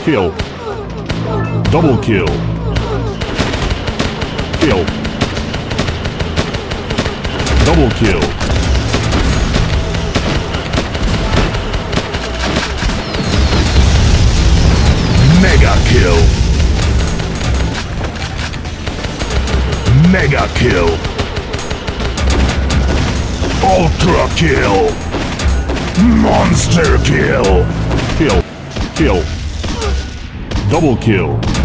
Kill. Double kill. Kill. Double kill. Mega kill. Mega kill. Ultra kill. Monster kill. Kill. Kill. Double kill.